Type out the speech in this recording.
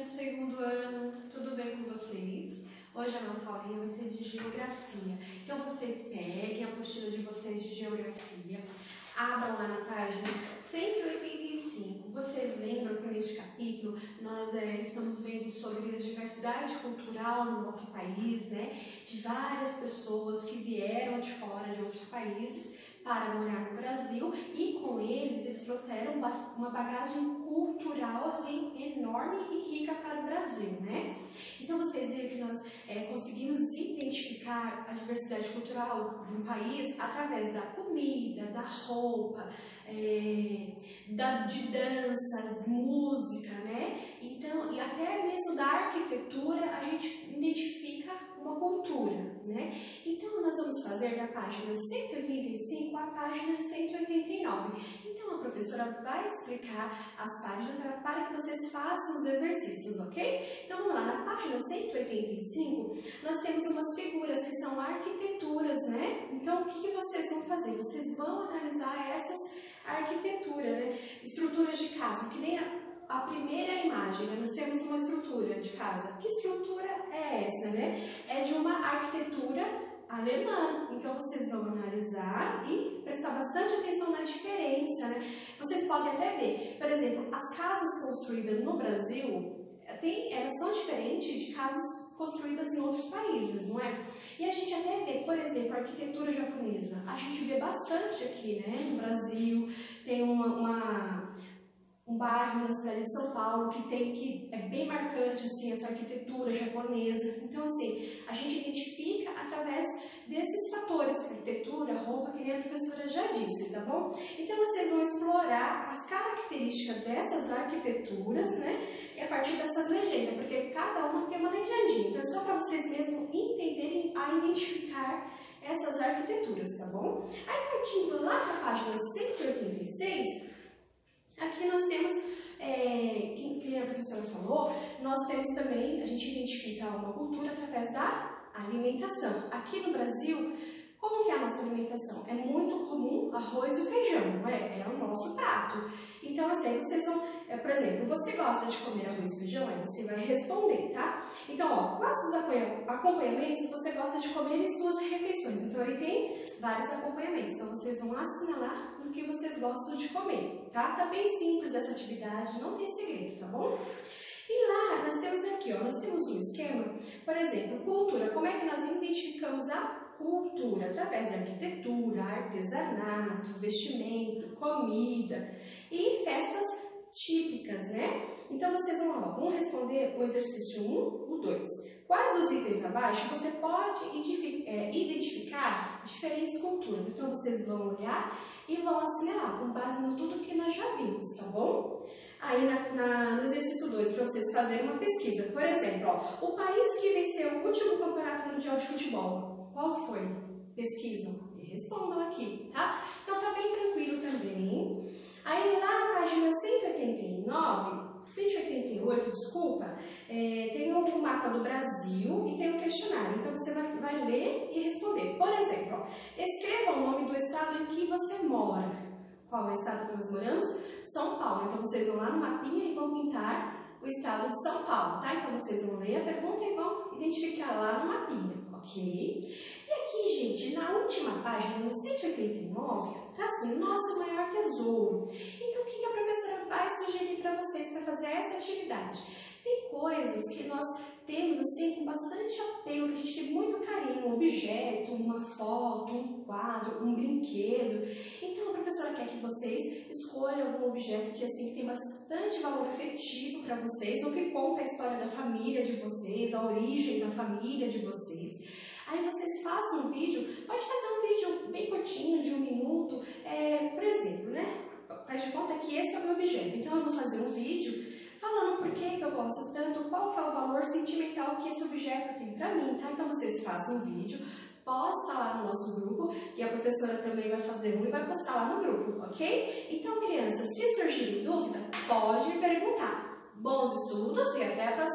segundo ano, tudo bem com vocês? Hoje a nossa aulinha vai ser de geografia. Então vocês peguem a apostila de vocês de geografia, abram lá na página 185. Vocês lembram que neste capítulo nós estamos vendo sobre a diversidade cultural no nosso país, né? De várias pessoas que vieram de fora de outros países para morar no Brasil e com eles trouxeram uma bagagem cultural assim enorme e rica para o Brasil, né? Então vocês viram que nós conseguimos identificar a diversidade cultural de um país através da comida, da roupa, de dança, música, né? Então, e até mesmo da arquitetura a gente identifica uma cultura, né? Então nós vamos fazer da página 185 à página 189. Então a professora vai explicar as páginas para que vocês façam os exercícios, ok? Então vamos lá, na página 185 nós temos umas figuras que são arquiteturas, né? Então o que vocês vão fazer? Vocês vão analisar essas arquiteturas, né? Estruturas de casa, que nem a primeira imagem, né? Nós temos uma estrutura de casa. Que estrutura é essa, né? É de uma arquitetura alemã. Então vocês vão analisar e prestar bastante atenção na diferença, né? Vocês podem até ver, por exemplo, as casas construídas no Brasil, elas são diferentes de casas construídas em outros países, não é? E a gente até vê, por exemplo, a arquitetura japonesa. A gente vê bastante aqui, né? No Brasil, tem um bairro na cidade de São Paulo que é bem marcante assim, essa arquitetura japonesa. Então, assim, a gente identifica através desses fatores, arquitetura, roupa, que nem a professora já disse, tá bom? Então, vocês vão explorar as características dessas arquiteturas, né? E a partir dessas legendas, porque cada uma tem uma legendinha. Então, é só para vocês mesmos entenderem a identificar essas arquiteturas, tá bom? Aí, partindo lá da página 186, aqui nós temos, que a professora falou, nós temos também, a gente identifica uma cultura através da alimentação. Aqui no Brasil, como que é a nossa alimentação? É muito comum arroz e feijão, não é? É o nosso prato. Então, assim, vocês vão, por exemplo, você gosta de comer arroz e feijão? Aí você vai responder, tá? Então, ó, quais os acompanhamentos você gosta de comer em suas refeições? Então, ele tem vários acompanhamentos. Então, vocês vão assinalar no que vocês gostam de comer, tá? Tá bem simples essa atividade, não tem segredo, tá bom? E lá, nós temos aqui, ó, nós temos um esquema, por exemplo, cultura. Como é que nós identificamos a cultura? Através da arquitetura, artesanato, vestimento, comida e festas típicas, né? Então, vocês vão responder o exercício 1, o 2. Quais dos itens abaixo você pode identificar diferentes culturas? Então, vocês vão olhar e vão assinalar com base em tudo que nós já vimos, tá bom? Aí, no exercício 2, para vocês fazerem uma pesquisa. Por exemplo, ó, o país que venceu o último campeonato mundial de futebol, qual foi? Pesquisam e respondam aqui, tá? Então, tá bem tranquilo também. Aí, lá na página 188, desculpa, tem um mapa do Brasil e tem um questionário. Então, você vai ler e responder. Por exemplo, ó, escreva o nome do estado em que você mora. Qual é o estado que nós moramos? São Paulo. Então, vocês vão lá no mapinha e vão pintar o estado de São Paulo, tá? Então, vocês vão ler a pergunta e vão identificar lá no mapinha, ok? E aqui, gente, na última página, no 189, tá assim, nosso maior tesouro. Então, o que a professora vai sugerir para vocês para fazer essa atividade? Tem coisas que nós temos, assim, com bastante apego, que a gente tem muito carinho, um objeto, uma foto, um quadro, um brinquedo. Então, a professora quer que vocês escolham algum objeto que, assim, tem bastante valor afetivo para vocês, ou que conta a história da família de vocês, a origem da família de vocês. Aí vocês façam um vídeo, pode fazer um vídeo bem curtinho, de 1 minuto, por exemplo, né? Faz de conta que esse é o meu objeto. Então, eu vou fazer um vídeo falando por que eu gosto tanto, qual que é o valor sentimental que esse objeto tem pra mim, tá? Então, vocês façam um vídeo, posta lá no nosso grupo, e a professora também vai fazer um e vai postar lá no grupo, ok? Então, crianças, se surgir dúvida, pode me perguntar. Bons estudos e até a próxima!